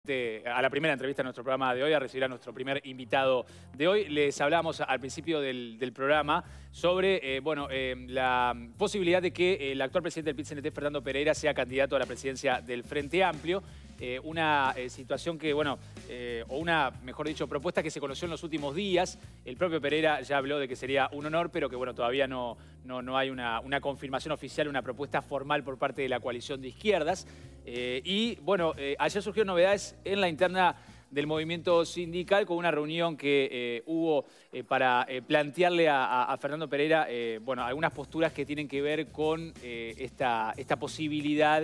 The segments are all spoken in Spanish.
A la primera entrevista de nuestro programa de hoy, a recibir a nuestro primer invitado de hoy. Les hablábamos al principio del programa sobre la posibilidad de que el actual presidente del PIT-CNT, Fernando Pereira, sea candidato a la presidencia del Frente Amplio. Una situación que, mejor dicho, propuesta que se conoció en los últimos días. El propio Pereira ya habló de que sería un honor, pero que todavía no hay una confirmación oficial, una propuesta formal por parte de la coalición de izquierdas. Ayer surgieron novedades en la interna del movimiento sindical con una reunión que hubo para plantearle a Fernando Pereira algunas posturas que tienen que ver con esta posibilidad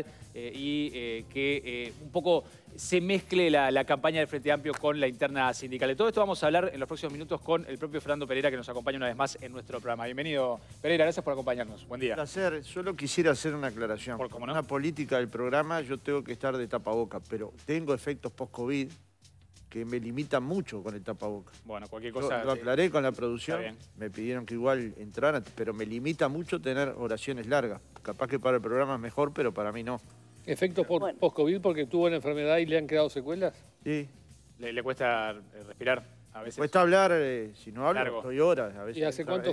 que un poco se mezcle la campaña del Frente Amplio con la interna sindical. De todo esto vamos a hablar en los próximos minutos con el propio Fernando Pereira, que nos acompaña una vez más en nuestro programa. Bienvenido, Pereira, gracias por acompañarnos. Buen día. Un placer. Solo quisiera hacer una aclaración. ¿Cómo no? Una política del programa, yo tengo que estar de tapaboca, pero tengo efectos post-COVID que me limitan mucho con el tapaboca. Bueno, cualquier cosa... Lo aclaré con la producción, me pidieron que igual entraran, pero me limita mucho tener oraciones largas. Capaz que para el programa es mejor, pero para mí no. ¿Efectos post-COVID porque tuvo la enfermedad y le han quedado secuelas? Sí. ¿Le cuesta respirar a veces? Cuesta hablar, si no hablo, Largo. estoy horas. A veces ¿Y hace cuánto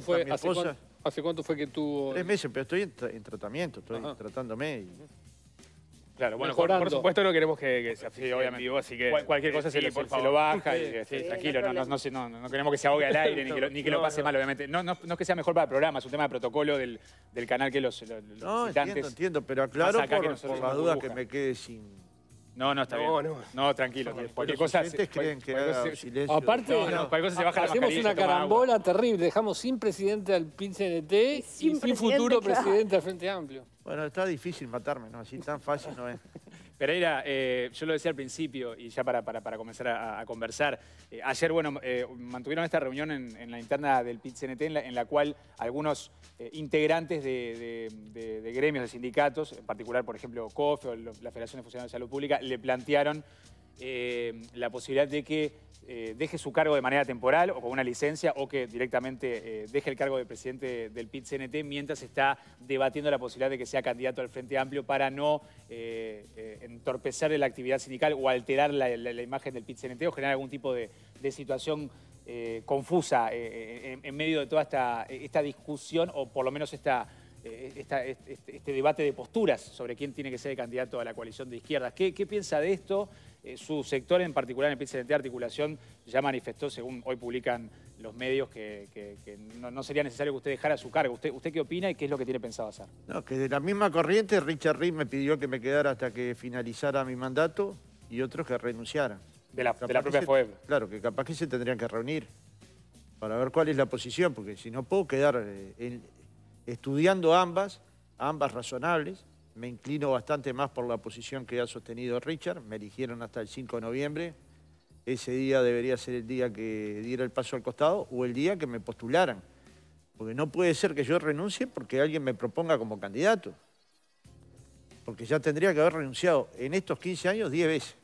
fue que tuvo...? 3 meses, pero estoy en tratamiento, estoy tratándome. Claro, bueno, mejorando. Por supuesto no queremos que se aflige obviamente. vivo, así que... Cualquier cosa se lo baja y tranquilo, no queremos que se ahogue al aire ni que lo pase mal, obviamente. No es que sea mejor para el programa, es un tema de protocolo del canal que los No, visitantes... entiendo, pero aclaro por las dudas que burbuja. me quede sin... No, está bien. No, tranquilo. Cualquier cosa... creen que haga silencio. Aparte, cualquier cosa se baja la hacemos mascarilla, una toma carambola terrible. Dejamos sin presidente al PIT-CNT y sin futuro presidente al Frente Amplio. Bueno, está difícil matarme, ¿no? Así tan fácil no es. Pereira, yo lo decía al principio y ya para comenzar a conversar. Ayer, mantuvieron esta reunión en la interna del PIT-CNT en la cual algunos integrantes de gremios, de sindicatos, en particular, por ejemplo, COFE o la Federación de Funcionarios de Salud Pública, le plantearon la posibilidad de que deje su cargo de manera temporal o con una licencia o que directamente deje el cargo de presidente del PIT-CNT mientras está debatiendo la posibilidad de que sea candidato al Frente Amplio para no entorpecer la actividad sindical o alterar la imagen del PIT-CNT o generar algún tipo de situación confusa en medio de toda esta discusión o por lo menos este debate de posturas sobre quién tiene que ser el candidato a la coalición de izquierdas. ¿Qué piensa de esto? Su sector, en particular en el PIT-CNT Articulación, ya manifestó, según hoy publican los medios, que no sería necesario que usted dejara su cargo. ¿Usted qué opina y qué es lo que tiene pensado hacer? No, que de la misma corriente, Richard Reed me pidió que me quedara hasta que finalizara mi mandato y otros que renunciaran. De la propia FOEB. Claro, que capaz que se tendrían que reunir para ver cuál es la posición, porque si no puedo quedar estudiando ambas razonables. Me inclino bastante más por la posición que ha sostenido Richard. Me eligieron hasta el 5 de noviembre. Ese día debería ser el día que diera el paso al costado o el día que me postularan. Porque no puede ser que yo renuncie porque alguien me proponga como candidato. Porque ya tendría que haber renunciado en estos 15 años 10 veces.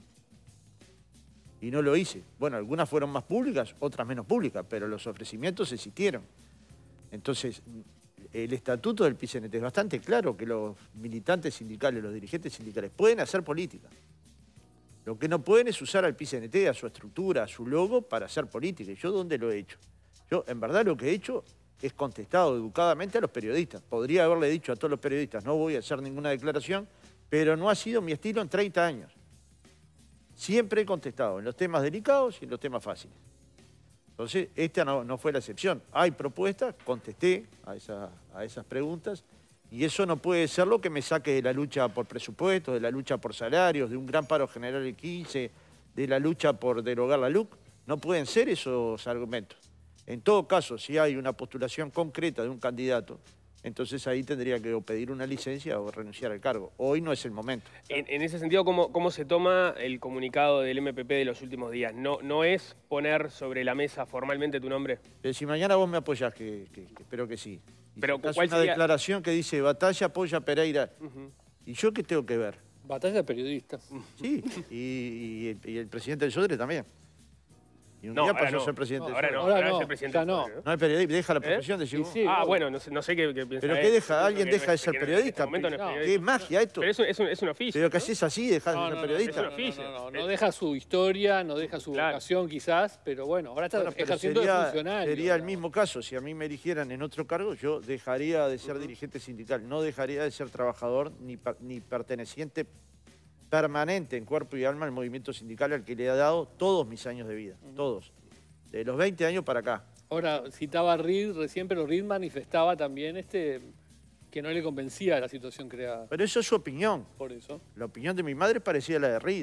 Y no lo hice. Bueno, algunas fueron más públicas, otras menos públicas, pero los ofrecimientos existieron. Entonces, el estatuto del PIT-CNT es bastante claro que los militantes sindicales, los dirigentes sindicales pueden hacer política. Lo que no pueden es usar al PIT-CNT, a su estructura, a su logo para hacer política. ¿Y yo dónde lo he hecho? Yo, en verdad, lo que he hecho es contestado educadamente a los periodistas. Podría haberle dicho a todos los periodistas, no voy a hacer ninguna declaración, pero no ha sido mi estilo en 30 años. Siempre he contestado en los temas delicados y en los temas fáciles. Entonces, esta no fue la excepción. Hay propuestas, contesté a esas preguntas, y eso no puede ser lo que me saque de la lucha por presupuestos, de la lucha por salarios, de un gran paro general el 15, de la lucha por derogar la LUC. No pueden ser esos argumentos. En todo caso, si hay una postulación concreta de un candidato, entonces ahí tendría que o pedir una licencia o renunciar al cargo. Hoy no es el momento. En ese sentido, ¿cómo se toma el comunicado del MPP de los últimos días? ¿No es poner sobre la mesa formalmente tu nombre? Si mañana vos me apoyás, que espero que sí. Y Pero sacás ¿cuál una sería? Declaración que dice, Batalla apoya a Pereira. ¿Y yo qué tengo que ver? Batalla periodista. Sí, y el presidente del Sodre también. Y un No, día ahora pasó a no. ser presidente. No, del ahora no, Federal. Ahora ahora no, es el presidente. ya no. del Federal, No hay periodista, deja la profesión de Y sí, Ah, vos- bueno, no sé qué piensa ¿Pero él. qué deja? ¿Alguien Que no deja de es- ser que en periodista? este momento no es No. ¿Qué periodista. magia esto? Pero es un oficio. Pero que ¿no? haces así, dejas de No, ser no, periodista. es un oficio. no deja su historia, no deja su Claro. vocación quizás, pero bueno, ahora está Bueno, pero ejerciendo de funcionario. sería el digamos. mismo caso. Si a mí me eligieran en otro cargo, yo dejaría de ser dirigente sindical. No dejaría de ser trabajador ni perteneciente permanente en cuerpo y alma al movimiento sindical al que le he dado todos mis años de vida. Todos. De los 20 años para acá. Ahora, citaba a Reed recién, pero Reed manifestaba también que no le convencía la situación creada. Pero eso es su opinión. Por eso. La opinión de mi madre es parecida a la de Reed.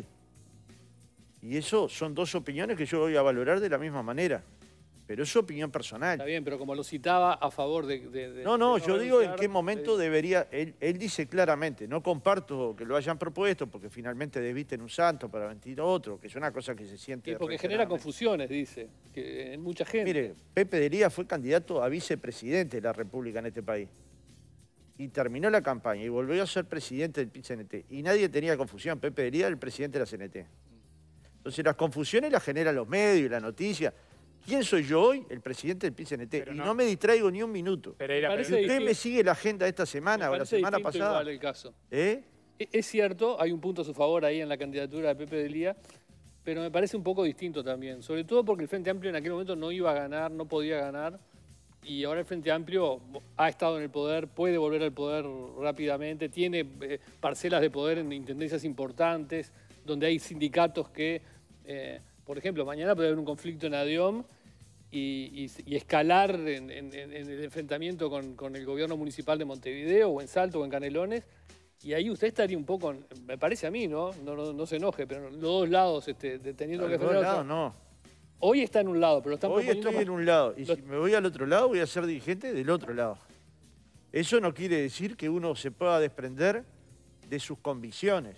Y eso son dos opiniones que yo voy a valorar de la misma manera. Pero es su opinión personal. Está bien, pero como lo citaba a favor de No, yo digo en renunciar, qué momento debería... Él dice claramente, no comparto que lo hayan propuesto porque finalmente desvisten un santo para mentir a otro, que es una cosa que se siente... Sí, porque genera reiteradamente. confusiones, dice, que en mucha gente. Mire, Pepe Delía fue candidato a vicepresidente de la República en este país. Y terminó la campaña y volvió a ser presidente del PIT-CNT. Y nadie tenía confusión. Pepe Delía era el presidente de la CNT. Entonces las confusiones las generan los medios y la noticia. ¿Quién soy yo hoy? El presidente del PIT-CNT. Pero Y no- no me distraigo ni un minuto. Pereira, Me Si parece pero- usted distinto. me sigue la agenda de esta semana Me o la parece semana distinto pasada, igual el caso. ¿eh? Es cierto, hay un punto a su favor ahí en la candidatura de Pepe Delía, pero me parece un poco distinto también. Sobre todo porque el Frente Amplio en aquel momento no iba a ganar, no podía ganar. Y ahora el Frente Amplio ha estado en el poder, puede volver al poder rápidamente, tiene parcelas de poder en intendencias importantes, donde hay sindicatos que, por ejemplo, mañana puede haber un conflicto en ADIOM y escalar en el enfrentamiento con el gobierno municipal de Montevideo, o en Salto, o en Canelones. Y ahí usted estaría un poco, me parece a mí, ¿no? No se enoje, pero los dos lados teniendo que Al defender. lado, no. Hoy está en un lado, pero lo están Hoy proponiendo estoy más- en un lado y lo- si me voy al otro lado voy a ser dirigente del otro lado. Eso no quiere decir que uno se pueda desprender de sus convicciones.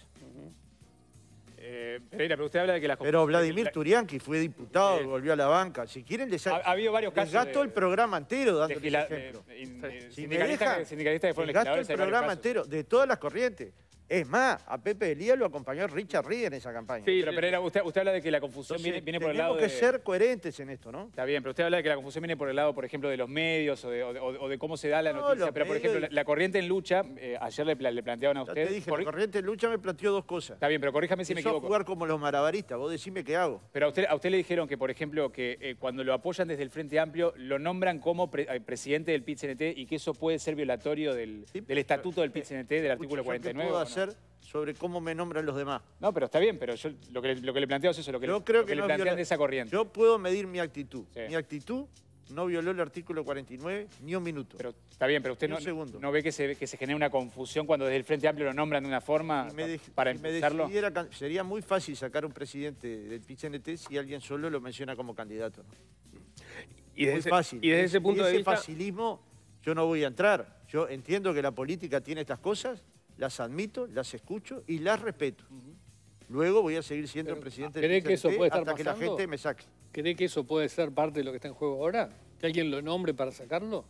Pereira, pero usted habla de que las Pero confusiones- Vladimir Turianqui fue diputado, volvió a la banca. Si quieren, les Ha habido varios casos gasto de- el programa entero dándoles Legisla- ejemplo. sindicalistas Si me dejan, sindicalistas que fueron les gasto el legisladores, hay varios programa casos. entero de todas las corrientes. Es más, a Pepe Delía lo acompañó Richard Reed en esa campaña. Sí, Pero Pereira, usted habla de que la confusión Entonces, viene por el lado tenemos de... que ser coherentes en esto, ¿no? Está bien, pero usted habla de que la confusión viene por el lado, por ejemplo, de los medios o de cómo se da la No, noticia. los Pero, por medios ejemplo, y- la corriente en lucha, ayer le planteaban a Ya usted... te dije, la corriente de lucha me planteó dos cosas. Está bien, pero corríjame si me Empezó a equivoco. jugar como los malabaristas. Vos decime qué hago. Pero a usted le dijeron que, por ejemplo, que cuando lo apoyan desde el Frente Amplio, lo nombran como presidente del PIT-CNT y que eso puede ser violatorio del Sí, estatuto del PIT-CNT, del artículo Escucha, ¿yo 49. ¿qué puedo ¿o no? hacer sobre cómo me nombran los demás? No, pero está bien, pero yo lo que le planteo es eso, lo que, Yo creo lo que le no plantean viola- de esa corriente. Yo puedo medir mi actitud. Sí. Mi actitud no violó el artículo 49 ni un minuto. Pero está bien, pero usted Ni un segundo. no ve que se genera una confusión cuando desde el Frente Amplio lo nombran de una forma Si me para si me empezarlo. decidiera sería muy fácil sacar un presidente del PIT-CNT si alguien solo lo menciona como candidato, ¿no? Y desde Muy ese, fácil. y desde ese punto de ese vista... facilismo yo no voy a entrar. Yo entiendo que la política tiene estas cosas, las admito, las escucho y las respeto. Luego voy a seguir siendo Pero, presidente ¿cree del que eso PIT-CNT puede estar hasta que la pasando? gente me saque. ¿Cree que eso puede ser parte de lo que está en juego ahora? ¿Que alguien lo nombre para sacarlo?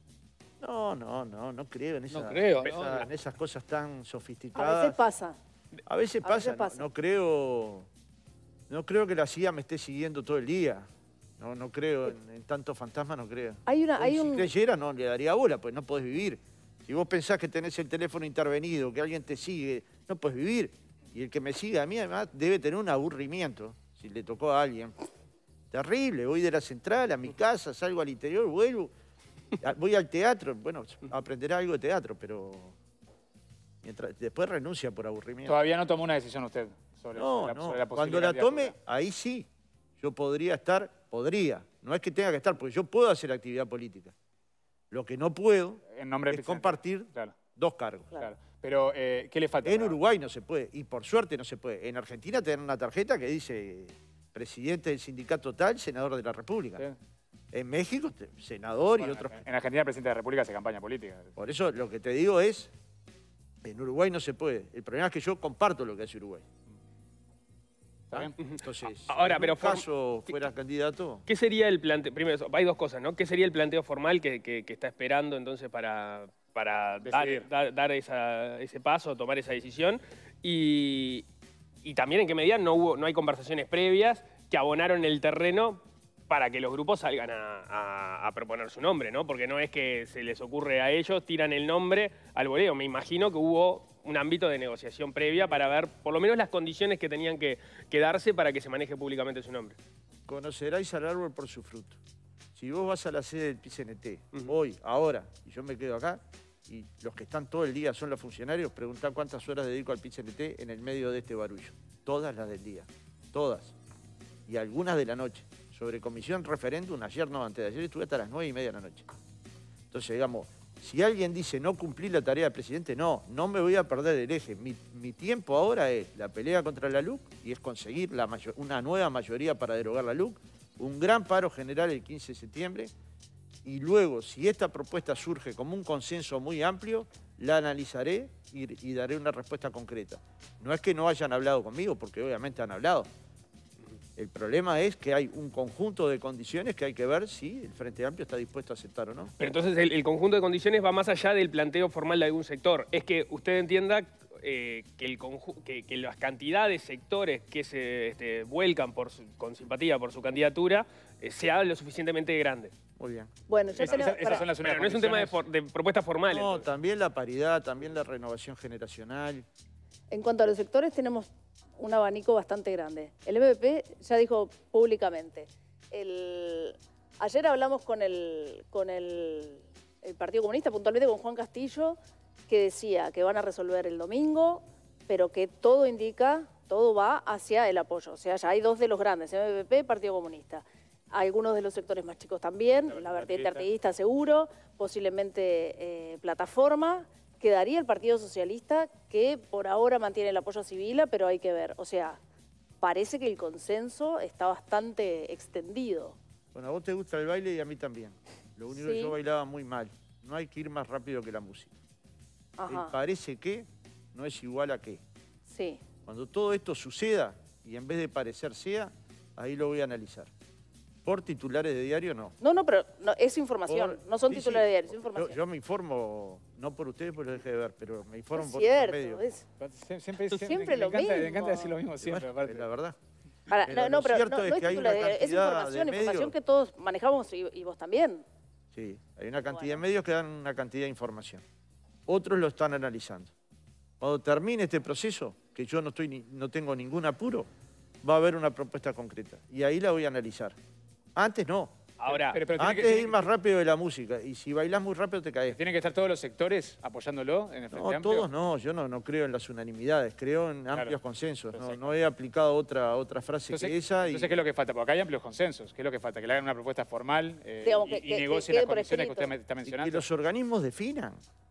No creo en No creo, esa- ¿no? en esas cosas tan A veces sofisticadas. pasa. A veces A pasa, veces pasa. No creo que la CIA me esté siguiendo todo el día. No creo en tanto fantasma, no creo. Hay Si un... creyera, no le daría bola, pues no podés vivir. Si vos pensás que tenés el teléfono intervenido, que alguien te sigue, no podés vivir. Y el que me sigue a mí, además, debe tener un aburrimiento, si le tocó a alguien. Terrible, voy de la central a mi casa, salgo al interior, vuelvo, voy al teatro. Bueno, aprenderá algo de teatro, pero después renuncia por aburrimiento. Todavía no tomó una decisión usted sobre No, la no. posible Cuando la tome, candidatura. ahí sí. Yo podría estar, no es que tenga que estar, porque yo puedo hacer actividad política. Lo que no puedo En nombre del es PIT-CNT. compartir Claro, dos cargos. claro. Pero, ¿qué le falta? En Uruguay no se puede, y por suerte no se puede. En Argentina te dan una tarjeta que dice presidente del sindicato tal, senador de la República. Sí. En México, senador Bueno, y otros. en Argentina el presidente de la República hace campaña política. Por eso lo que te digo es, en Uruguay no se puede. El problema es que yo comparto lo que hace Uruguay. ¿Está bien? Entonces, Ahora, en pero un caso fuera candidato... ¿Qué sería el planteo? Primero, hay dos cosas, ¿no? ¿Qué sería el planteo formal que está esperando entonces para Decidir. dar ese paso, tomar esa decisión? Y también en qué medida no hay conversaciones previas que abonaron el terreno para que los grupos salgan a proponer su nombre, ¿no? Porque no es que se les ocurre a ellos, tiran el nombre al voleo. Me imagino que hubo un ámbito de negociación previa para ver por lo menos las condiciones que tenían que darse para que se maneje públicamente su nombre. Conoceráis al árbol por su fruto. Si vos vas a la sede del PIT-CNT, hoy, ahora, y yo me quedo acá, y los que están todo el día son los funcionarios, preguntá cuántas horas dedico al PIT-CNT en el medio de este barullo. Todas las del día, todas. Y algunas de la noche. Sobre comisión referéndum, ayer no, antes de ayer estuve hasta las 9:30 de la noche. Entonces, digamos, si alguien dice no cumplí la tarea del presidente, no me voy a perder el eje. Mi tiempo ahora es la pelea contra la LUC y es conseguir una nueva mayoría para derogar la LUC, un gran paro general el 15 de septiembre y luego, si esta propuesta surge como un consenso muy amplio, la analizaré y daré una respuesta concreta. No es que no hayan hablado conmigo, porque obviamente han hablado. El problema es que hay un conjunto de condiciones que hay que ver si el Frente Amplio está dispuesto a aceptar o no. Pero entonces el conjunto de condiciones va más allá del planteo formal de algún sector. Es que usted entienda que las cantidades de sectores que se vuelcan con simpatía por su candidatura sea lo suficientemente grande. Muy bien. Bueno, ya tenemos... Esas son las Pero no es un tema de propuestas formales. No, Entonces. también la paridad, también la renovación generacional. En cuanto a los sectores, tenemos un abanico bastante grande. El MPP ya dijo públicamente. Ayer hablamos con el Partido Comunista, puntualmente con Juan Castillo, que decía que van a resolver el domingo, pero que todo indica, todo va hacia el apoyo. O sea, ya hay dos de los grandes, MPP, Partido Comunista. Algunos de los sectores más chicos también, la vertiente artiguista seguro, posiblemente Plataforma. Quedaría el Partido Socialista, que por ahora mantiene el apoyo a Sibila, pero hay que ver. O sea, parece que el consenso está bastante extendido. Bueno, a vos te gusta el baile y a mí también. Lo único que yo bailaba muy mal. No hay que ir más rápido que la música. El parece que no es igual a qué. Sí. Cuando todo esto suceda, y en vez de parecer sea, ahí lo voy a analizar. Por titulares de diario, no. No, pero es información. No son titulares de diario, es información. Yo me informo, no por ustedes, porque lo dejé de ver, pero me informo por cierto, medios. Siempre lo mismo. Me encanta decir lo mismo siempre, Bueno, aparte. la verdad. No, pero cierto no es es que hay titular de una diario, es cantidad información que todos manejamos y vos también. Sí, hay una cantidad de medios que dan una cantidad de información. Otros lo están analizando. Cuando termine este proceso, que yo no tengo ningún apuro, va a haber una propuesta concreta. Y ahí la voy a analizar. Antes no. Ahora, Antes de ir más rápido de la música. Y si bailás muy rápido te caes. ¿Tienen que estar todos los sectores apoyándolo en el Frente No, Amplio? todos no. Yo no creo en las unanimidades. Creo en amplios consensos. No he aplicado otra frase que esa. Entonces, ¿qué es lo que falta? Porque acá hay amplios consensos. ¿Qué es lo que falta? Que le hagan una propuesta formal Digamos, y que negocien quede las por condiciones que escrito. usted está Y mencionando. que los organismos definan.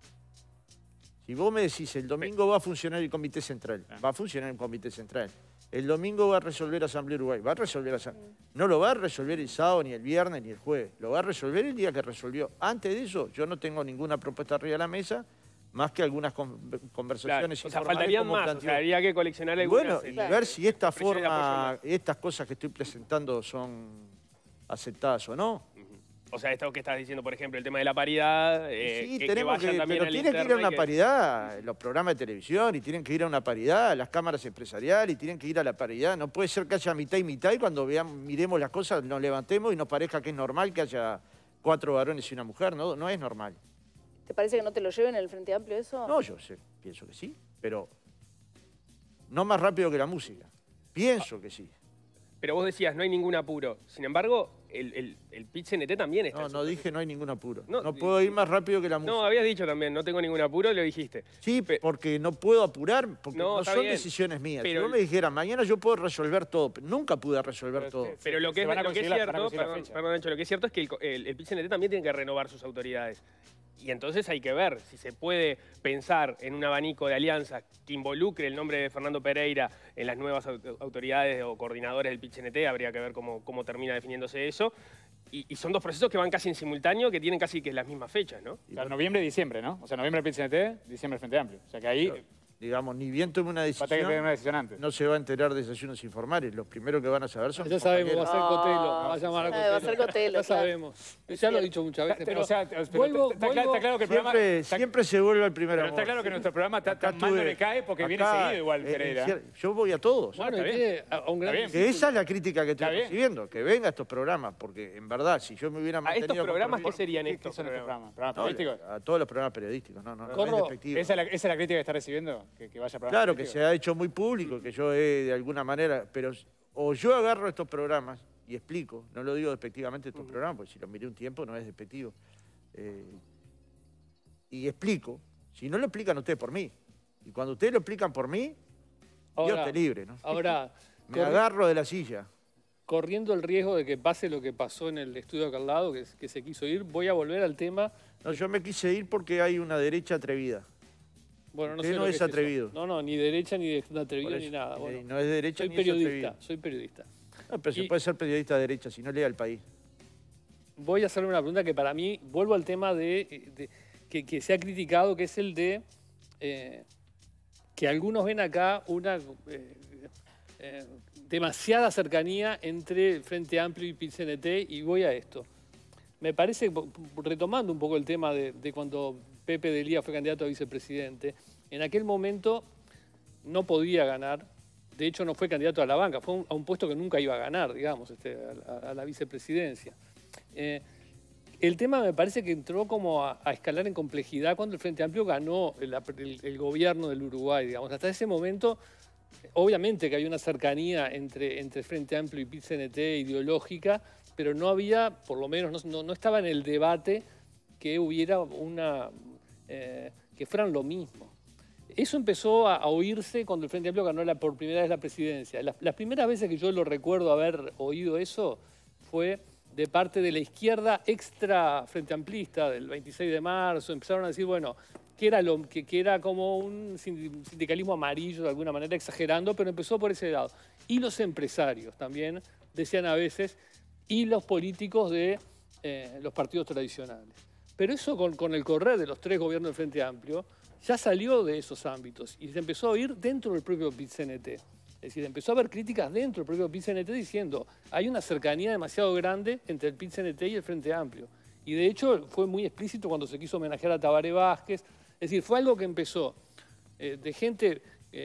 Si vos me decís, el domingo va a funcionar el Comité Central, va a funcionar el Comité Central. El domingo va a resolver Asamblea Uruguay, va a resolver Asamblea. No lo va a resolver el sábado, ni el viernes, ni el jueves. Lo va a resolver el día que resolvió. Antes de eso, yo no tengo ninguna propuesta arriba de la mesa, más que algunas conversaciones claro, o sea, informales faltarían como más, planteó. o sea, habría que coleccionar algunas. Bueno, y ver si esta expresiones de apoyo forma, estas cosas que estoy presentando son aceptadas o no. O sea, esto que estás diciendo, por ejemplo, el tema de la paridad, Sí, que tenemos vayan que, también pero a la tienen que ir a interna una y que- paridad, los programas de televisión, y tienen que ir a una paridad, las cámaras empresariales, y tienen que ir a la paridad. No puede ser que haya mitad y cuando miremos las cosas nos levantemos y nos parezca que es normal que haya 4 varones y una mujer. No es normal. ¿Te parece que no te lo lleven en el Frente Amplio eso? No, yo sé, pienso que sí, pero no más rápido que la música. Pienso que sí. Pero vos decías, no hay ningún apuro. Sin embargo, el PIT-CNT también está. No dije no hay ningún apuro. No, No puedo ir más rápido que la música. No, habías dicho también, no tengo ningún apuro, lo dijiste. Sí, porque no puedo apurar, porque No, no está son bien. decisiones mías. Pero Si vos me dijeras, mañana yo puedo resolver todo, pero nunca pude resolver Pero todo. Pero lo que Se van a es conseguir la- van a cierto, conseguir la fecha. perdón, Nacho, lo que es cierto es que el PIT-CNT también tiene que renovar sus autoridades. Y entonces hay que ver si se puede pensar en un abanico de alianzas que involucre el nombre de Fernando Pereira en las nuevas autoridades o coordinadores del PIT-CNT. Habría que ver cómo termina definiéndose eso. Y son dos procesos que van casi en simultáneo, que tienen casi que las mismas fechas, ¿no? Claro, noviembre y diciembre, ¿no? O sea, noviembre el PIT-CNT, diciembre el Frente Amplio. O sea que ahí digamos, ni bien tome una Va a tener que tener una decisión, decisión antes. no se va a enterar de desayunos informales. Los primeros que van a saber son Ya mis sabemos, va a compañeros. ser Cotelo, va a llamar a Cotelo. Va a ser Cotelo, Ya claro. sabemos. Ya lo he dicho muchas veces. Pero O sea, pero vuelvo- está claro que el programa... Siempre se vuelve al primer Pero amor. está claro que nuestro programa Acá tan mal no estuve- le cae porque viene acá, seguido igual Pereira. yo voy a todos. Bueno, está y bien. tiene a un gran... Está bien. Que esa es la crítica que Está estoy bien. recibiendo, que venga a estos programas, porque en verdad, si yo me hubiera ¿A mantenido... estos programas qué con- serían ¿Qué estos son estos programas? programas? No, ¿Periodísticos? a todos los programas periodísticos, no es Corro, despectivo. ¿Esa es la crítica que está recibiendo? Que vaya a programas Claro, que periodísticos. se ha hecho muy público, que yo he de alguna manera, pero o yo agarro estos programas y explico, no lo digo despectivamente estos programas, porque si los miré un tiempo no es despectivo, y explico, si no lo explican ustedes por mí, y cuando ustedes lo explican por mí, Dios te libre, ¿no? Ahora, Me agarro de la silla. corriendo el riesgo de que pase lo que pasó en el estudio acá al lado, que se quiso ir, voy a volver al tema. No, yo me quise ir porque hay una derecha atrevida. Bueno, no Usted sé no lo que es eso. atrevido. No, ni derecha, ni Por atrevido, eso, ni nada. Bueno, no es de derecha soy ni es periodista, atrevido. soy periodista. No, pero se Y- puede ser periodista de derecha si no lea el país. Voy a hacerle una pregunta que para mí, vuelvo al tema que se ha criticado, que es el de que algunos ven acá una demasiada cercanía entre el Frente Amplio y PIT-CNT, y voy a esto. Me parece, retomando un poco el tema de cuando Pepe Delía fue candidato a vicepresidente, en aquel momento no podía ganar, de hecho no fue candidato a la banca, fue a un puesto que nunca iba a ganar, digamos, a la vicepresidencia. El tema me parece que entró como a escalar en complejidad cuando el Frente Amplio ganó el gobierno del Uruguay, digamos. Hasta ese momento, obviamente que hay una cercanía entre Frente Amplio y PIT-CNT ideológica, pero no había, por lo menos no estaba en el debate que hubiera que fueran lo mismo. Eso empezó a oírse cuando el Frente Amplio ganó por primera vez la presidencia. Las primeras veces que yo lo recuerdo haber oído eso fue de parte de la izquierda extra frente amplista del 26 de marzo. Empezaron a decir, bueno, que era como un sindicalismo amarillo de alguna manera, exagerando, pero empezó por ese lado. Y los empresarios también decían a veces, y los políticos de los partidos tradicionales. Pero eso con el correr de los tres gobiernos del Frente Amplio ya salió de esos ámbitos y se empezó a oír dentro del propio PIT-CNT. Es decir, empezó a haber críticas dentro del propio PIT-CNT diciendo hay una cercanía demasiado grande entre el PIT-CNT y el Frente Amplio. Y de hecho fue muy explícito cuando se quiso homenajear a Tabaré Vázquez. Es decir, fue algo que empezó de gente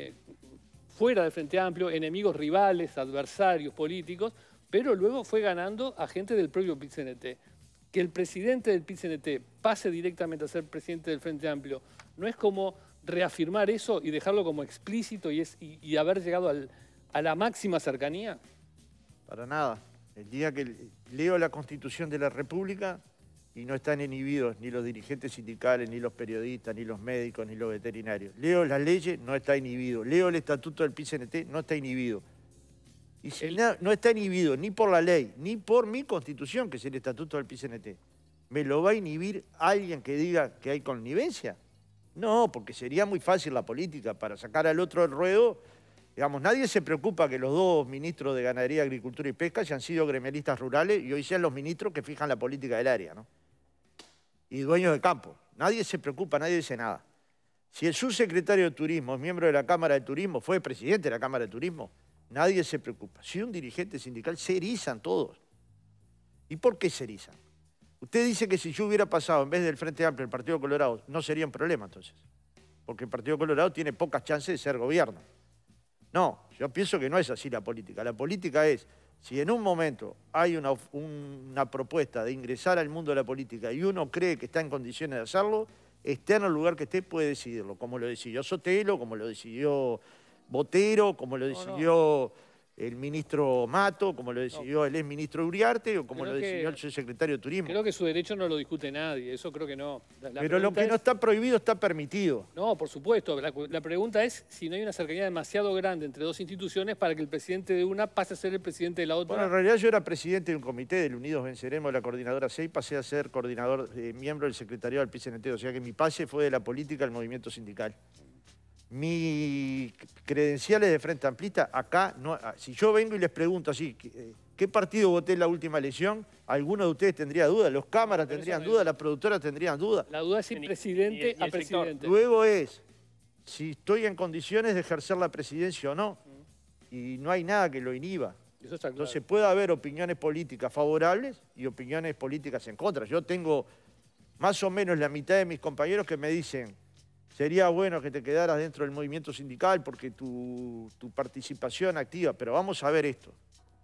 fuera del Frente Amplio, enemigos rivales, adversarios políticos, pero luego fue ganando a gente del propio PIT-CNT. Que el presidente del PIT-CNT pase directamente a ser presidente del Frente Amplio no es como reafirmar eso y dejarlo como explícito y haber llegado a la máxima cercanía. Para nada. El día que leo la Constitución de la República y no están inhibidos ni los dirigentes sindicales, ni los periodistas, ni los médicos, ni los veterinarios. Leo las leyes, no está inhibido. Leo el estatuto del PIT-CNT, no está inhibido. Y si no está inhibido ni por la ley, ni por mi Constitución, que es el estatuto del PIT-CNT, ¿me lo va a inhibir alguien que diga que hay connivencia? No, porque sería muy fácil la política para sacar al otro del ruedo. Digamos, nadie se preocupa que los dos ministros de Ganadería, Agricultura y Pesca hayan sido gremialistas rurales y hoy sean los ministros que fijan la política del área, ¿no? Y dueños de campo. Nadie se preocupa, nadie dice nada. Si el subsecretario de Turismo es miembro de la Cámara de Turismo, fue presidente de la Cámara de Turismo, nadie se preocupa. Si un dirigente sindical, se erizan todos. ¿Y por qué se erizan? Usted dice que si yo hubiera pasado en vez del Frente Amplio el Partido Colorado, no sería un problema entonces. Porque el Partido Colorado tiene pocas chances de ser gobierno. No, yo pienso que no es así la política. La política es, si en un momento hay una propuesta de ingresar al mundo de la política y uno cree que está en condiciones de hacerlo, esté en el lugar que esté, puede decidirlo. Como lo decidió Sotelo, como lo decidió Botero, como lo decidió el ministro Mato, como lo decidió el exministro Uriarte o como lo decidió el subsecretario de Turismo. Creo que su derecho no lo discute nadie, eso creo que no. Pero lo que no está prohibido está permitido. No, por supuesto. La pregunta es si no hay una cercanía demasiado grande entre dos instituciones para que el presidente de una pase a ser el presidente de la otra. Bueno, en realidad yo era presidente de un comité del Unidos Venceremos, de la coordinadora 6, pasé a ser coordinador, miembro del secretariado del PIT-CNT, o sea que mi pase fue de la política al movimiento sindical. Mis credenciales de Frente Amplista, acá, no, si yo vengo y les pregunto así, ¿qué partido voté en la última elección? Alguno de ustedes tendría duda, los cámaras tendrían duda, las productoras tendrían duda. La duda es si presidente a presidente. Luego es, si estoy en condiciones de ejercer la presidencia o no. Y no hay nada que lo inhiba. Eso está claro. Entonces puede haber opiniones políticas favorables y opiniones políticas en contra. Yo tengo más o menos la mitad de mis compañeros que me dicen sería bueno que te quedaras dentro del movimiento sindical porque tu participación activa, pero vamos a ver esto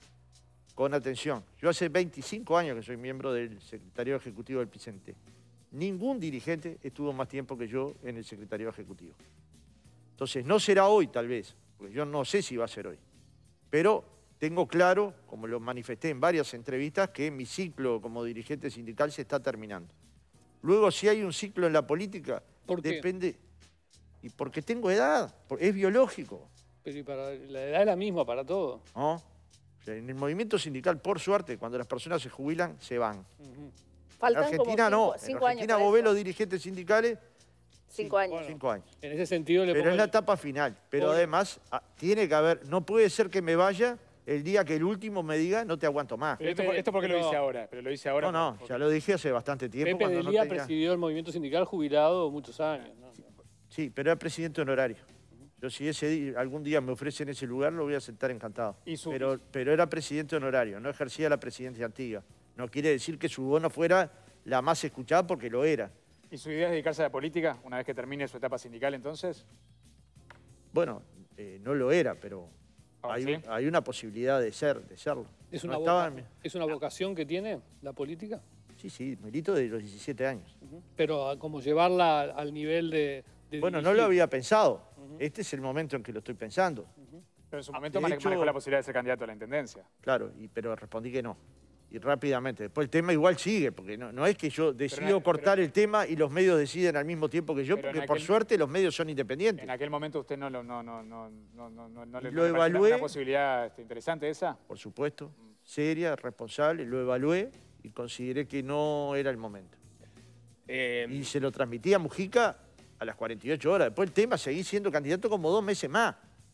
con atención. Yo hace 25 años que soy miembro del Secretariado Ejecutivo del PIT-CNT. Ningún dirigente estuvo más tiempo que yo en el Secretariado Ejecutivo. Entonces no será hoy tal vez, porque yo no sé si va a ser hoy, pero tengo claro, como lo manifesté en varias entrevistas, que mi ciclo como dirigente sindical se está terminando. Luego, si hay un ciclo en la política, ¿Por qué? depende... Y porque tengo edad, es biológico, Pero la edad es la misma para todos. ¿no? O sea, en el movimiento sindical, por suerte, cuando las personas se jubilan, se van. En Faltan Argentina como no. En cinco años Argentina para vos ves eso. los dirigentes sindicales 5 años. Bueno. 5 años. En ese sentido le Pero pongo es la el- etapa final. Pero Pobre. además, tiene que haber... No puede ser que me vaya el día que el último me diga no te aguanto más. Pero esto porque lo dice ahora, pero lo dice ahora. No, ya lo dije hace bastante tiempo. Pepe cuando no Delía tenía- presidió el movimiento sindical jubilado muchos años, ¿no? Sí, pero era presidente honorario. Yo si algún día me ofrecen ese lugar, lo voy a aceptar encantado. Pero era presidente honorario, no ejercía la presidencia antigua. No quiere decir que su voz no fuera la más escuchada porque lo era. ¿Y su idea es dedicarse a la política una vez que termine su etapa sindical entonces? Bueno, no lo era, pero Ahora sí. hay una posibilidad de serlo. ¿Es No una, estaba- ¿Es una vocación que tiene la política? Sí, milito de los 17 años. Pero como llevarla al nivel de Bueno, no dirigir. lo había pensado. Este es el momento en que lo estoy pensando. Pero en su momento de hecho- manejó la posibilidad de ser candidato a la intendencia. Claro, pero respondí que no. Y rápidamente. Después el tema igual sigue, porque no es que yo decido cortar el tema y los medios deciden al mismo tiempo que yo, Pero en porque por aquel- suerte los medios son independientes. En aquel momento usted no le Lo pareció evalué. una posibilidad interesante esa. Por supuesto, seria, responsable, lo evalué y consideré que no era el momento. Y se lo transmití a Mujica a las 48 horas. Después el tema, seguí siendo candidato como 2 meses más.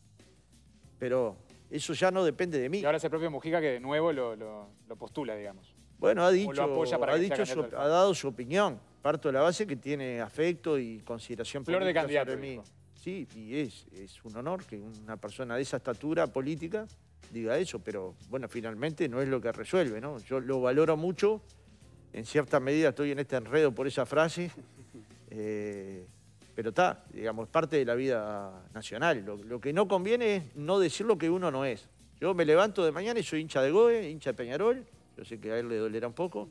Pero eso ya no depende de mí. Y ahora es el propio Mujica que de nuevo lo postula, digamos. Bueno, ha dicho, apoya para ha, que sea dicho candidato al ha dado su opinión. Parto de la base que tiene afecto y consideración Flor de política candidato, sobre mí. dijo. Sí, y es un honor que una persona de esa estatura política diga eso, pero bueno, finalmente no es lo que resuelve, ¿no? Yo lo valoro mucho, en cierta medida estoy en este enredo por esa frase, pero está, digamos, es parte de la vida nacional. Lo que no conviene es no decir lo que uno no es. Yo me levanto de mañana y soy hincha de GOE, hincha de Peñarol, yo sé que a él le dolerá un poco,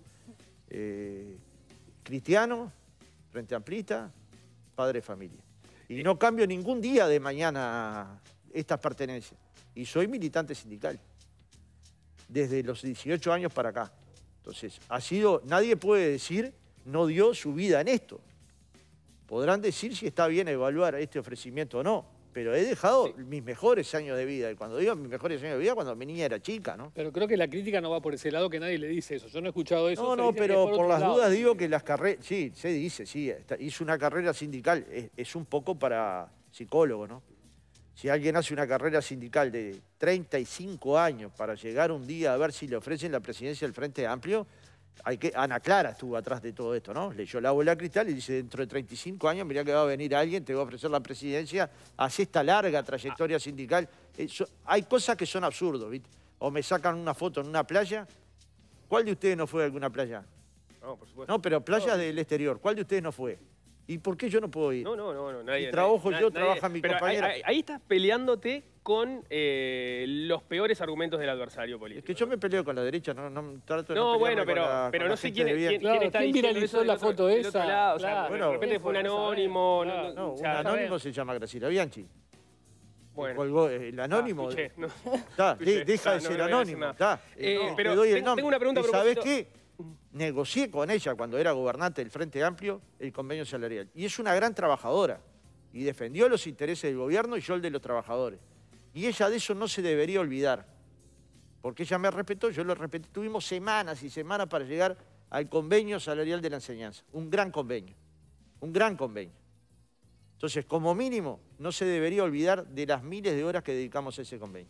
cristiano, frente amplista, padre de familia. Y no cambio ningún día de mañana estas pertenencias. Y soy militante sindical, desde los 18 años para acá. Entonces, nadie puede decir, no dio su vida en esto. Podrán decir si está bien evaluar este ofrecimiento o no, pero he dejado mis mejores años de vida. Y cuando digo mis mejores años de vida, cuando mi niña era chica, ¿no? Pero creo que la crítica no va por ese lado, que nadie le dice eso. Yo no he escuchado eso. se No, dice que pero es por otro las lado. dudas digo que las carreras... Sí, se dice, sí. Hizo una carrera sindical. Es un poco para psicólogo, ¿no? Si alguien hace una carrera sindical de 35 años para llegar un día a ver si le ofrecen la presidencia del Frente Amplio, Ana Clara estuvo atrás de todo esto, ¿no? Leyó la bola de cristal y dice, dentro de 35 años, mirá que va a venir alguien, te va a ofrecer la presidencia, hace esta larga trayectoria sindical. Hay cosas que son absurdos, ¿viste? O me sacan una foto en una playa. ¿Cuál de ustedes no fue a alguna playa? No, por supuesto. No, pero playas del exterior. ¿Cuál de ustedes no fue? ¿Y por qué yo no puedo ir? No, nadie. Y trabajo nadie- yo, nadie- trabaja mi pero compañera. ahí estás peleándote con los peores argumentos del adversario político. Es que yo me peleo con la derecha, no trato de No, no bueno, pelearme pero con no la sé gente quién, de bien. quién Claro, está ¿quién diciendo viralizó eso del la otro- foto del otro esa? lado. O sea, Claro. Bueno, de repente fue un anónimo. Claro. No, o un sea, anónimo se llama Graciela Bianchi. Bueno. Colgó el anónimo. Escuché, no. Está, Escuché. deja de No, ser no voy a decir anónimo. nada. Está. Pero te doy el tengo nombre. una pregunta a ¿Y sabés propósito. qué? Negocié con ella cuando era gobernante del Frente Amplio el convenio salarial. Y es una gran trabajadora. Y defendió los intereses del gobierno y yo el de los trabajadores. Y ella de eso no se debería olvidar. Porque ella me respetó, yo lo respeté. Tuvimos semanas y semanas para llegar al convenio salarial de la enseñanza. Un gran convenio. Un gran convenio. Entonces, como mínimo, no se debería olvidar de las miles de horas que dedicamos a ese convenio.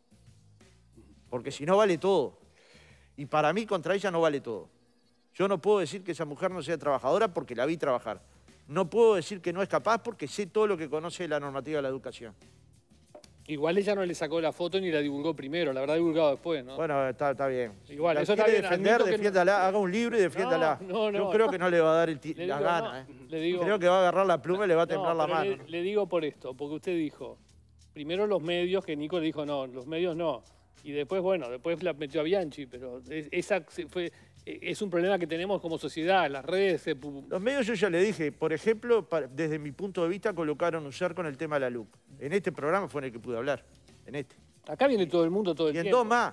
Porque si no vale todo. Y para mí contra ella no vale todo. Yo no puedo decir que esa mujer no sea trabajadora porque la vi trabajar. no puedo decir que no es capaz porque sé todo lo que conoce de la normativa de la educación. Igual ella no le sacó la foto ni la divulgó primero, la habrá divulgado después, ¿no? Bueno, está bien. Igual, La eso está quiere bien, defender, admito que no- defiéndala, haga un libro y defiéndala. No, Yo creo que no le va a dar Le la digo, gana. no, le digo- Creo que va a agarrar la pluma y le va a temblar la pero mano. le digo por esto, porque usted dijo, primero los medios, que Nico le dijo no, los medios no. Y después, bueno, después la metió a Bianchi, pero es un problema que tenemos como sociedad, las redes se... Los medios yo ya le dije, por ejemplo, desde mi punto de vista colocaron un cerco en el tema de la LUC. En este programa fue en el que pude hablar, en este. Acá viene todo el mundo todo el Y en tiempo. dos más,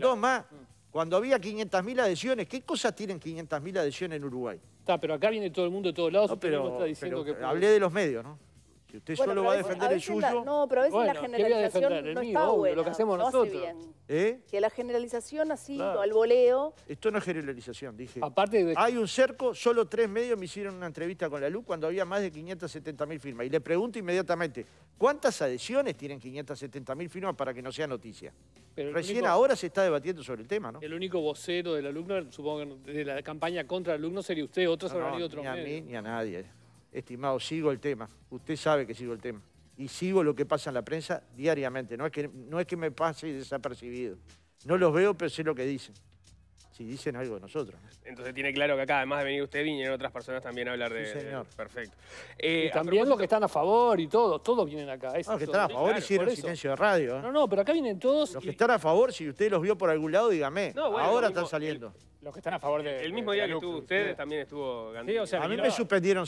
cuando había 500.000 adhesiones, ¿qué cosas tienen 500.000 adhesiones en Uruguay? Está, pero acá viene todo el mundo de todos lados. No, usted mismo pero, está diciendo pero que... hablé de los medios, ¿no? Si usted Bueno, solo pero va a a veces- defender el veces suyo, no, pero a veces Bueno, la ¿qué voy a generalización defender? El no mío, está obvio, buena, lo que hacemos no hace nosotros. bien. ¿eh? Que la generalización así, Claro. al voleo, Esto no es generalización, dije. Aparte de... Hay un cerco, solo 3 medios me hicieron una entrevista con la LUC cuando había más de 570.000 firmas. Y le pregunto inmediatamente, ¿cuántas adhesiones tienen 570.000 firmas para que no sea noticia? pero el Recién único- ahora se está debatiendo sobre el tema, ¿no? El único vocero del alumno, supongo que de la campaña contra el alumno sería usted, otros habrán ido otros ni a mí medios. ni a nadie. Estimado, sigo el tema. Usted sabe que sigo el tema. Y sigo lo que pasa en la prensa diariamente. No es que me pase desapercibido. No los veo, pero sé lo que dicen. Si dicen algo de nosotros. Entonces tiene claro que acá, además de venir usted, vinieron otras personas también a hablar de... Sí, señor. Perfecto. Y A también los propósito- que están a favor y todos vienen acá. es Los que eso. están a Sí, favor claro, hicieron por eso. silencio de radio. ¿eh? No, pero acá vienen todos. Los y- que están a favor, si usted los vio por algún lado, dígame. No, bueno, Ahora lo mismo, están saliendo. Los que están a favor de... El mismo de día la que LUC, estuvo usted, también estuvo Gandini. Sí, o sea, A mí vino- me suspendieron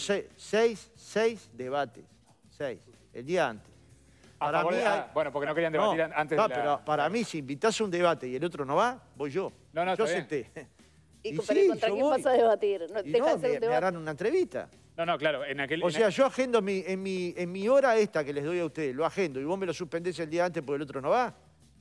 seis debates. 6. El día antes. a Para favor mí de- hay- bueno, porque no querían debatir antes no, de la... pero para mí, si invitas a un debate y el otro no va, voy yo. No, no, yo está bien. senté. y, Y pero sí, ¿contra yo quién voy. vas a debatir? No, Y deja no, de ser un me debate. harán una entrevista. No, no, claro, en aquel... O sea, yo agendo en mi hora esta que les doy a ustedes, lo agendo, y vos me lo suspendés el día antes porque el otro no va.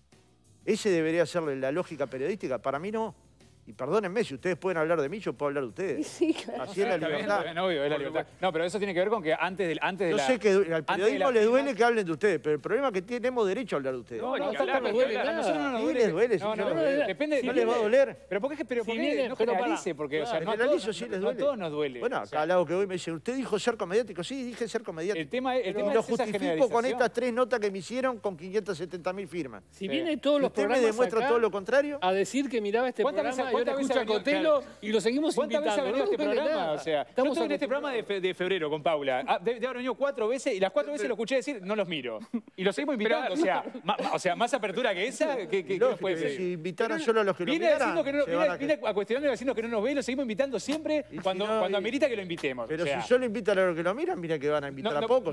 Ese debería ser la lógica periodística. Para mí no. Y perdónenme, si ustedes pueden hablar de mí, yo puedo hablar de ustedes. Sí, claro. Así es la Está bien, libertad. está bien, obvio, es la libertad. No, pero eso tiene que ver con que antes de Yo la... sé que al antes de periodismo las le duele firmas- que hablen de ustedes, pero el problema es que tenemos derecho a hablar de ustedes. No, ni que está hablar, me ni que duele hablar. nada. A nosotros no nos Sí duele. les duele, sí, No, no, les no, duele. depende... ¿No les va a doler? Pero ¿por qué Si no viene, pero generalice? Porque, o sea, no a Generalizo, todos, sí les no a duele. todos nos duele. Bueno, O acá sea, al lado que voy me dice, ¿usted dijo cerco mediático? Sí, dije cerco mediático. el tema Y es lo esa justifico con generalización. estas 3 notas que me hicieron con 570.000 firmas. Si viene todos Si los usted me programas demuestra acá todo lo contrario, a decir que miraba este ¿Cuántas programa veces- y ahora cuántas veces escucha ha venido- Cotelo claro. y lo seguimos ¿Cuántas veces ha invitando? venido este No duele programa? nada. O sea, yo Estamos estuve en este programa acostumbrados. de febrero con Paula. Debe haber venido 4 veces y las 4 veces lo escuché decir, no los miro. Y lo seguimos invitando. O sea, más apertura que esa, ¿qué nos lógico, puede que pedir? si invitaran solo a los que lo Viene miraran, diciendo que no, se van a viene a cuestionarnos diciendo que no nos ve y lo seguimos invitando siempre Y si cuando no, y- amerita que lo invitemos. Pero o sea, si solo invitan a los que lo miran, mira que van a invitar a pocos.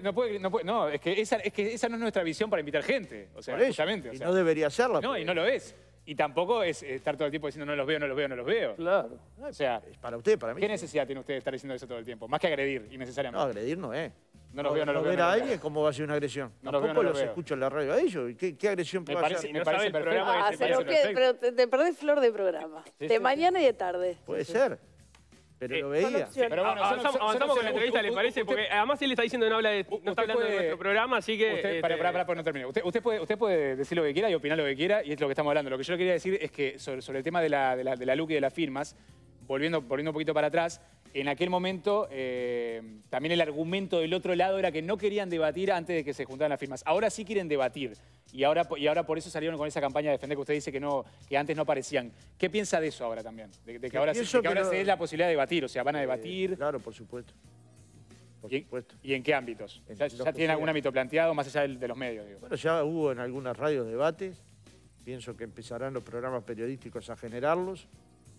no, es que esa no es nuestra visión para invitar gente. O sea, Por eso, justamente. O y sea, no debería serlo. no, y no lo es. Y tampoco es estar todo el tiempo diciendo no los veo, no los veo, no los veo. Claro. O sea, Es para usted, para mí. ¿qué necesidad tiene usted de estar diciendo eso todo el tiempo? Más que agredir, No, innecesariamente. agredir no es. No los veo, no los veo, ver no a los veo. alguien, ¿cómo va a ser una agresión? No los veo, Tampoco no los los veo. escucho en la radio a ellos. ¿Y qué agresión Me puede parece, hacer? me no parece sabe el perfecto. programa Ah, me se parece lo que- pero te perdés flor de programa. De mañana y de tarde. Puede ser. Pero lo veía. opciones. Pero bueno, Avanzamos con la entrevista, ¿le parece? usted- Porque además él está diciendo que no habla de, no usted está hablando de puede- nuestro programa, así que... Usted, para, no termine. Usted puede decir lo que quiera y opinar lo que quiera, y es lo que estamos hablando. Lo que yo le quería decir es que sobre el tema de la LUC y de las firmas, volviendo un poquito para atrás, en aquel momento también el argumento del otro lado era que no querían debatir antes de que se juntaran las firmas. Ahora sí quieren debatir. Y ahora por eso salieron con esa campaña de defender que usted dice que antes no aparecían. ¿Qué piensa de eso ahora también? De que ahora, pienso que ahora que se no- dé la posibilidad de debatir. O sea, van a debatir. Claro, por supuesto. Por ¿Y, supuesto. y en qué ámbitos? En ¿Ya los que tienen sea. algún ámbito planteado más allá de los medios? Digo? Bueno, ya hubo en algunas radios debates. Pienso que empezarán los programas periodísticos a generarlos.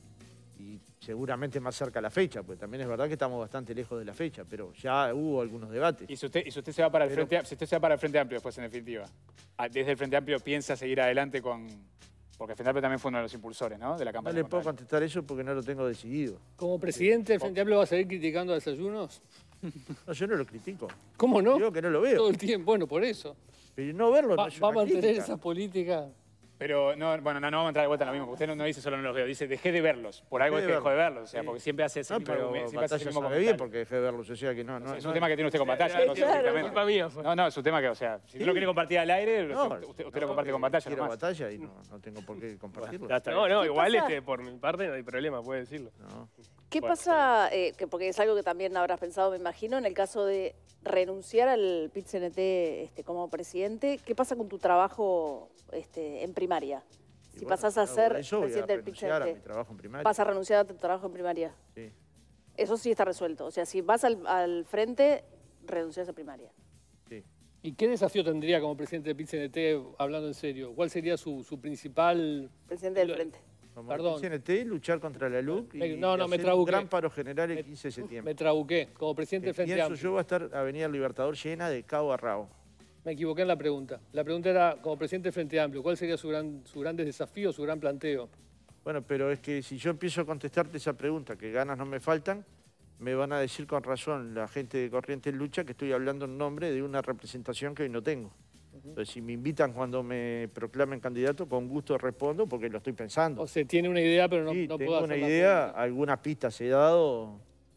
Y seguramente más cerca la fecha, porque también es verdad que estamos bastante lejos de la fecha, pero ya hubo algunos debates. Y si usted se va para el Pero- Frente, si usted se va para el Frente Amplio después, en definitiva, desde el Frente Amplio piensa seguir adelante con... Porque el Frente Amplio también fue uno de los impulsores, ¿no? De la No campaña. le puedo contra él. contestar eso porque no lo tengo decidido. Como presidente del Frente Amplio va a seguir criticando desayunos. No, yo no lo critico. ¿Cómo no? Digo que no lo veo. Todo el tiempo. Bueno, por eso. Pero no verlo no es Va a una mantener crítica. esa política. Pero no vamos a entrar de vuelta en lo mismo. Porque usted no dice solo no los veo, dice dejé de verlos. Por algo es que dejó de verlos. O sea, porque siempre hace ese No, mismo pero argumento, siempre hace ese Batalla mismo sabe bien comentario. porque dejé de verlos. O sea que no. Es un tema que tiene usted con Batalla. Sí, no sé, claro. exactamente. Culpa mía fue. No, es un tema que, o sea, si no lo quiere compartir al aire, usted lo comparte con Batalla Quiero nomás. Batalla y no tengo por qué compartirlo. Ya está No, bien. no, igual pasa? por mi parte no hay problema, puede decirlo. No. ¿Qué Bueno, pasa, porque es algo que también habrás pensado, me imagino, en el caso de renunciar al PIT-CNT como presidente? ¿Qué pasa con tu trabajo en primaria? Y Si bueno, pasás a yo ser por eso voy a presidente del renunciar a mi PIT-CNT, trabajo en primaria. vas a renunciar a tu trabajo en primaria. Sí, Eso sí está resuelto. O sea, si vas al frente, renuncias a primaria. sí. ¿Y qué desafío tendría como presidente del PIT-CNT, hablando en serio? ¿Cuál sería su principal...? Presidente del frente. Como Perdón. el CNT, luchar contra la LUC y No, me hacer un trabuqué. gran paro general el 15 de septiembre. Me trabuqué. Como presidente del Frente Pienso Amplio. yo va a estar Avenida Libertador llena de cabo a rabo. Me equivoqué en la pregunta. La pregunta era, como presidente del Frente Amplio, ¿cuál sería su grandes desafío, su gran planteo? Bueno, pero es que si yo empiezo a contestarte esa pregunta, que ganas no me faltan, me van a decir con razón la gente de Corrientes Lucha que estoy hablando en nombre de una representación que hoy no tengo. Entonces, si me invitan cuando me proclamen candidato, con gusto respondo porque lo estoy pensando. O sea, tiene una idea, pero no, Sí, no tengo puedo una hacer la idea, pregunta. algunas pistas he dado.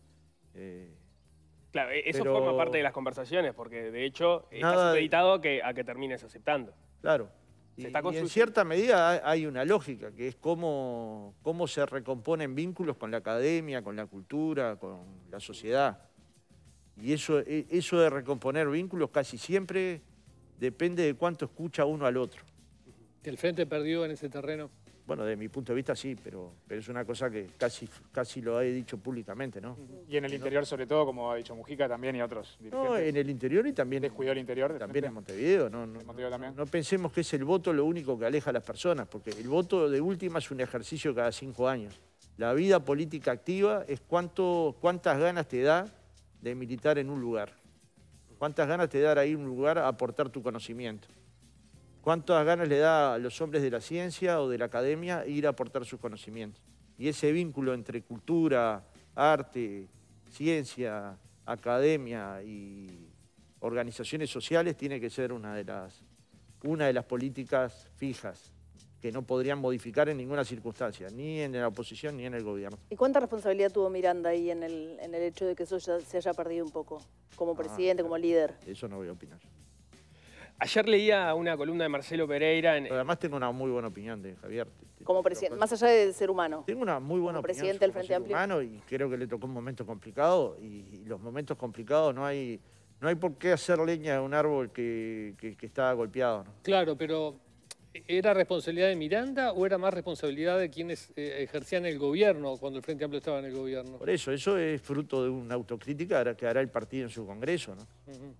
Claro, eso Pero- forma parte de las conversaciones, porque de hecho está Nada de- supeditado a que termines aceptando. Claro. Se Y, está y en construyendo. cierta medida hay una lógica, que es cómo se recomponen vínculos con la academia, con la cultura, con la sociedad. Y eso de recomponer vínculos casi siempre depende de cuánto escucha uno al otro. ¿El Frente perdió en ese terreno? Bueno, de mi punto de vista sí, pero es una cosa que casi lo he dicho públicamente, ¿no? Y en el interior, sobre todo, como ha dicho Mujica también y otros No, dirigentes. en el interior y también, ¿Descuidó el interior del también frente? en Montevideo. No, ¿En Montevideo también? no pensemos que es el voto lo único que aleja a las personas, porque el voto de última es un ejercicio cada 5 años. La vida política activa es cuántas ganas te da de militar en un lugar. Cuántas ganas te da de ir a un lugar a aportar tu conocimiento. Cuántas ganas le da a los hombres de la ciencia o de la academia ir a aportar sus conocimientos. Y ese vínculo entre cultura, arte, ciencia, academia y organizaciones sociales tiene que ser una de las políticas fijas que no podrían modificar en ninguna circunstancia, ni en la oposición ni en el gobierno. ¿Y cuánta responsabilidad tuvo Miranda ahí en el hecho de que eso ya se haya perdido un poco? Como presidente, como líder. Eso no voy a opinar. Ayer leía una columna de Marcelo Pereira en... Pero además tengo una muy buena opinión de Javier. Como presidente, más allá de ser humano. Tengo una muy buena Como opinión presidente del como Frente ser Amplio. humano y creo que le tocó un momento complicado y los momentos complicados no hay por qué hacer leña de un árbol que está golpeado, ¿no? Claro, pero ¿era responsabilidad de Miranda o era más responsabilidad de quienes ejercían el gobierno cuando el Frente Amplio estaba en el gobierno? Por eso es fruto de una autocrítica que hará el partido en su congreso, ¿no? Ujú.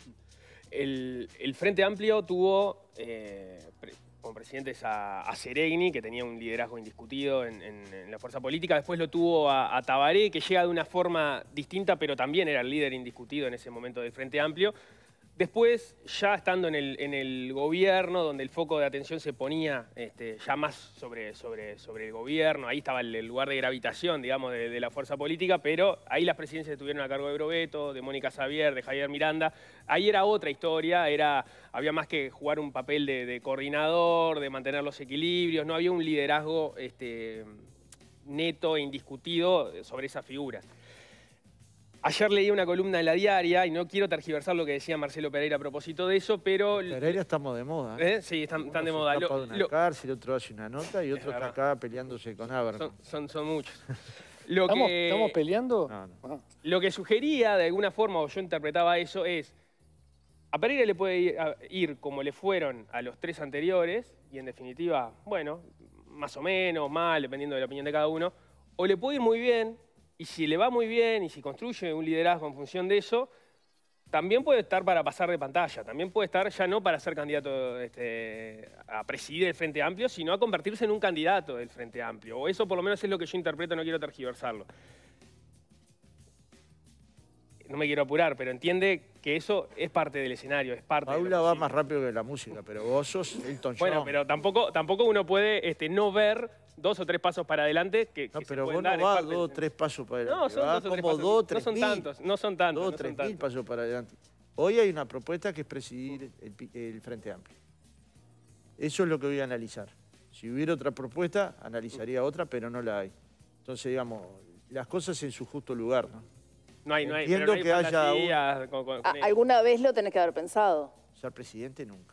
El Frente Amplio tuvo como presidentes a Seregni, que tenía un liderazgo indiscutido en la fuerza política. Después lo tuvo a Tabaré, que llega de una forma distinta, pero también era el líder indiscutido en ese momento del Frente Amplio. Después, ya estando en el gobierno, donde el foco de atención se ponía ya más sobre el gobierno, ahí estaba el lugar de gravitación, digamos, de la fuerza política, pero ahí las presidencias estuvieron a cargo de Brovetto, de Mónica Xavier, de Javier Miranda. Ahí era otra historia, había más que jugar un papel de coordinador, de mantener los equilibrios, no había un liderazgo neto e indiscutido sobre esas figuras. Ayer leí una columna en La Diaria, y no quiero tergiversar lo que decía Marcelo Pereira a propósito de eso, pero... Pereira estamos de moda, ¿eh? Sí, están de Uno moda. se escapa de una cárcel, otro hace una nota y otro está verdad. acá peleándose con Abercrombie. Son muchos. ¿Estamos peleando? No, no. Ah. Lo que sugería, de alguna forma, o yo interpretaba eso, es... A Pereira le puede ir como le fueron a los 3 anteriores, y en definitiva, bueno, más o menos, mal, dependiendo de la opinión de cada uno, o le puede ir muy bien, y si le va muy bien, y si construye un liderazgo en función de eso, también puede estar para pasar de pantalla, también puede estar ya no para ser candidato a presidir el Frente Amplio, sino a convertirse en un candidato del Frente Amplio. O eso por lo menos es lo que yo interpreto, no quiero tergiversarlo. No me quiero apurar, pero entiende que eso es parte del escenario, es parte de lo Paula va posible. más rápido que la música, pero vos sos Elton John. Bueno, pero tampoco uno puede no ver 2 o 3 pasos para adelante que No, se pero pueden vos no dar, es vas parte del 2 o 3 pasos para adelante. No, son vas 2 o 3 como pasos. 2 o No 3 son mil. tantos, no son tantos. 2 o no son 3 mil tantos. pasos para adelante. Hoy hay una propuesta que es presidir el Frente Amplio. Eso es lo que voy a analizar. Si hubiera otra propuesta, analizaría otra, pero no la hay. Entonces, digamos, las cosas en su justo lugar, ¿no? No hay, Entiendo pero no hay que haya fantasías con eso. ¿Alguna vez lo tenés que haber pensado? Ser presidente nunca.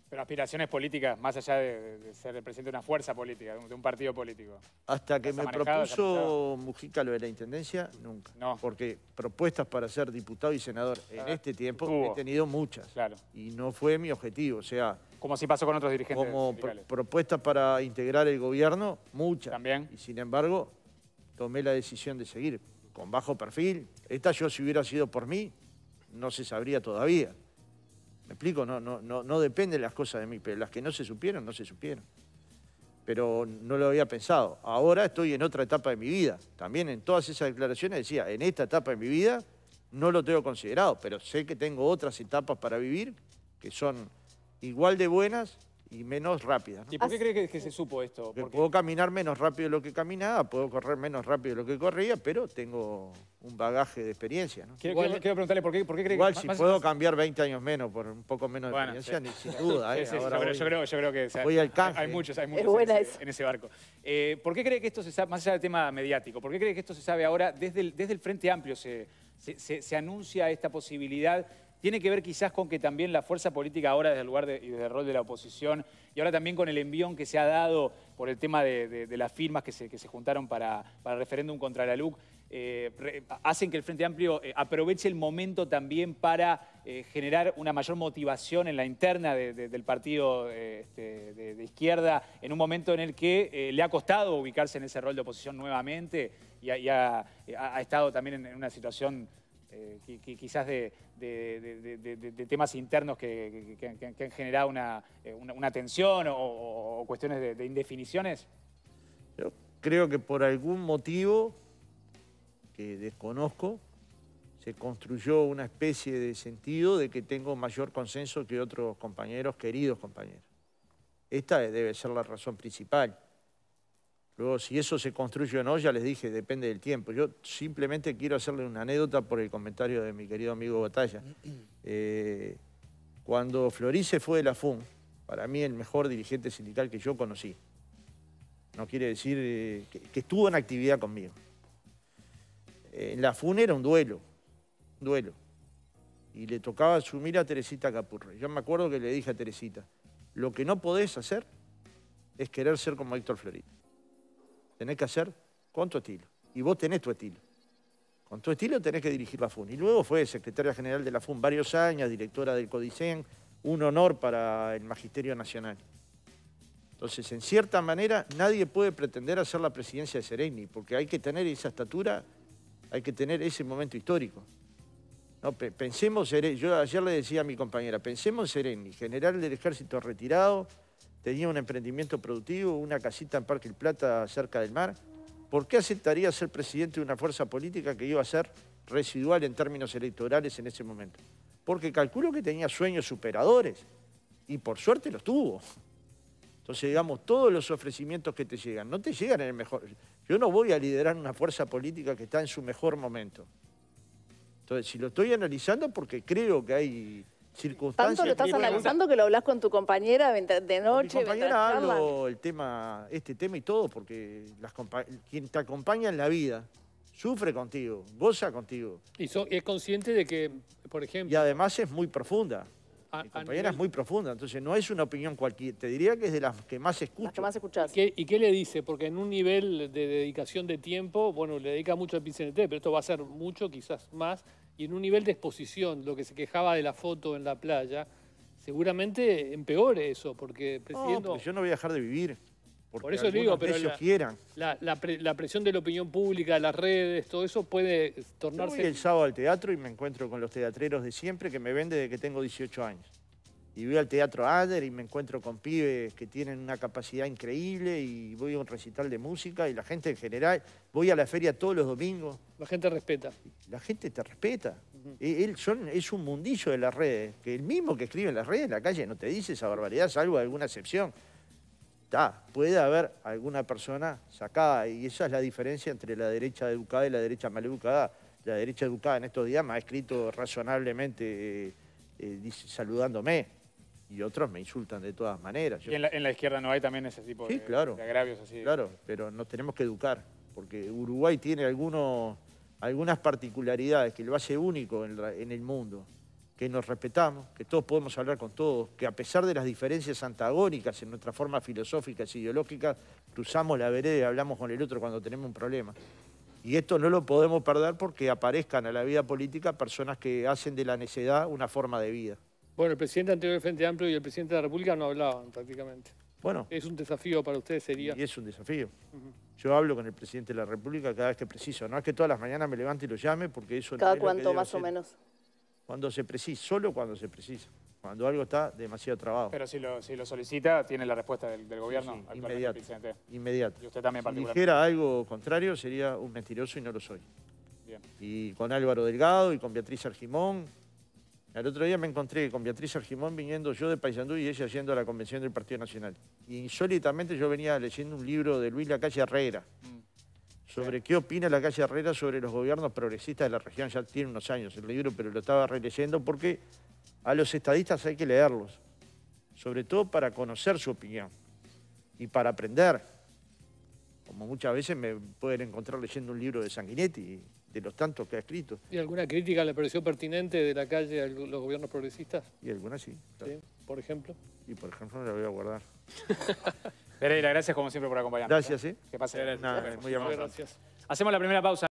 Pero aspiraciones políticas, más allá de ser el presidente de una fuerza política, de un partido político. Hasta que ¿Las ha me manejado, propuso Mujica lo de la intendencia, nunca. No. Porque propuestas para ser diputado y senador en este tiempo tuvo. he tenido muchas. Claro. Y no fue mi objetivo. O sea, Como si pasó con otros dirigentes como sindicales. propuestas para integrar el gobierno, muchas. También. Y sin embargo, tomé la decisión de seguir con bajo perfil. Esta yo, si hubiera sido por mí, no se sabría todavía. ¿Me explico? No depende de las cosas de mí, pero las que no se supieron, no se supieron. Pero no lo había pensado. Ahora estoy en otra etapa de mi vida. También en todas esas declaraciones decía, en esta etapa de mi vida no lo tengo considerado, pero sé que tengo otras etapas para vivir que son igual de buenas y menos rápidas, ¿no? ¿Y por qué cree que se supo esto? Porque Porque puedo caminar menos rápido de lo que caminaba, puedo correr menos rápido de lo que corría, pero tengo un bagaje de experiencia, ¿no? quiero preguntarle por qué cree Igual que... si puedo cambiar 20 años menos por un poco menos de Bueno, experiencia, sin duda. Sí, sí, Ahora yo creo que voy al canje. hay muchos buena en ese barco. ¿Por qué cree que esto se sabe, más allá del tema mediático, por qué cree que esto se sabe ahora? Desde el Frente Amplio se anuncia esta posibilidad. Tiene que ver quizás con que también la fuerza política ahora desde el lugar y desde el rol de la oposición y ahora también con el envión que se ha dado por el tema de las firmas que se juntaron para el referéndum contra la LUC, hacen que el Frente Amplio aproveche el momento también para generar una mayor motivación en la interna del partido de izquierda en un momento en el que le ha costado ubicarse en ese rol de oposición nuevamente y ha estado también en una situación quizás de temas internos que han generado una tensión o cuestiones de indefiniciones? Yo creo que por algún motivo que desconozco, se construyó una especie de sentido de que tengo mayor consenso que otros compañeros, queridos compañeros. Esta debe ser la razón principal. Luego, si eso se construye o no, ya les dije, depende del tiempo. Yo simplemente quiero hacerle una anécdota por el comentario de mi querido amigo Batalla. Cuando Florí se fue de la FUN, para mí el mejor dirigente sindical que yo conocí. No quiere decir que estuvo en actividad conmigo. En la FUN era un duelo. Y le tocaba asumir a Teresita Capurre. Yo me acuerdo que le dije a Teresita, lo que no podés hacer es querer ser como Héctor Florí. Tenés que hacer con tu estilo. Y vos tenés tu estilo. Con tu estilo tenés que dirigir la FUN. Y luego fue secretaria general de la FUN varios años, directora del CODICEN, un honor para el Magisterio Nacional. Entonces, en cierta manera, nadie puede pretender hacer la presidencia de Sereni, porque hay que tener esa estatura, hay que tener ese momento histórico. No, pensemos, yo ayer le decía a mi compañera, pensemos en Sereni, general del ejército retirado, tenía un emprendimiento productivo, una casita en Parque El Plata cerca del mar. ¿Por qué aceptaría ser presidente de una fuerza política que iba a ser residual en términos electorales en ese momento? Porque calculo que tenía sueños superadores y por suerte los tuvo. Entonces, digamos, todos los ofrecimientos que te llegan, no te llegan en el mejor... Yo no voy a liderar una fuerza política que está en su mejor momento. Entonces, si lo estoy analizando porque creo que hay... circunstancias. ¿Tanto lo estás analizando que lo hablas con tu compañera de noche? Con mi compañera hablo este tema y todo, porque quien te acompaña en la vida sufre contigo, goza contigo. Y es consciente de que, por ejemplo... Y además es muy profunda. Mi a compañera nivel... es muy profunda, entonces no es una opinión cualquiera. Te diría que es de las que más escucho. Las que más escuchás. ¿Y qué le dice? Porque en un nivel de dedicación de tiempo, bueno, le dedica mucho al PCNT, pero esto va a ser mucho, quizás más. Y en un nivel de exposición, lo que se quejaba de la foto en la playa, seguramente empeore eso, porque presidiendo... No, porque yo no voy a dejar de vivir. Por eso le digo, pero ellos quieran. la presión de la opinión pública, las redes, todo eso puede tornarse... Yo voy el sábado al teatro y me encuentro con los teatreros de siempre que me ven desde que tengo 18 años. Y voy al Teatro Adler y me encuentro con pibes que tienen una capacidad increíble y voy a un recital de música y la gente en general, voy a la feria todos los domingos. La gente respeta. La gente te respeta. Es un mundillo de las redes, que el mismo que escribe en las redes en la calle no te dice esa barbaridad, salvo alguna excepción. Puede haber alguna persona sacada y esa es la diferencia entre la derecha educada y la derecha maleducada. La derecha educada en estos días me ha escrito razonablemente saludándome. Y otros me insultan de todas maneras. ¿Y en la izquierda no hay también ese tipo de agravios así? Claro, pero nos tenemos que educar, porque Uruguay tiene algunas particularidades que lo hace único en el mundo, que nos respetamos, que todos podemos hablar con todos, que a pesar de las diferencias antagónicas en nuestras formas filosóficas e ideológicas, cruzamos la vereda y hablamos con el otro cuando tenemos un problema. Y esto no lo podemos perder porque aparezcan a la vida política personas que hacen de la necedad una forma de vida. Bueno, el presidente anterior del Frente Amplio y el presidente de la República no hablaban prácticamente. Bueno, Es un desafío para ustedes, sería. y es un desafío. Yo hablo con el presidente de la República cada vez que preciso. No es que todas las mañanas me levante y lo llame porque eso no ¿Cada es lo que cuánto debo más o hacer. menos? Cuando se precisa, solo cuando se precisa. Cuando algo está demasiado trabado. Pero si lo solicita, tiene la respuesta del gobierno. Sí, actualmente, inmediato. el PIT-CNT. Inmediato. Y usted también Si particularmente. dijera algo contrario sería un mentiroso y no lo soy. Bien. Y con Álvaro Delgado y con Beatriz Argimón. El otro día me encontré con Beatriz Argimón viniendo yo de Paysandú y ella yendo a la convención del Partido Nacional. Y insólitamente yo venía leyendo un libro de Luis Lacalle Herrera sobre qué opina Lacalle Herrera sobre los gobiernos progresistas de la región. Ya tiene unos años el libro, pero lo estaba releyendo porque a los estadistas hay que leerlos, sobre todo para conocer su opinión y para aprender. Como muchas veces me pueden encontrar leyendo un libro de Sanguinetti, de los tantos que ha escrito. ¿Y alguna crítica le pareció pertinente de la calle a los gobiernos progresistas? Y algunas sí. Claro. ¿Sí? Por ejemplo. Y por ejemplo, la voy a guardar. Pereira, gracias como siempre por acompañarnos. Gracias, ¿eh? Que pase. Nada, muy amable. Gracias. Hacemos la primera pausa.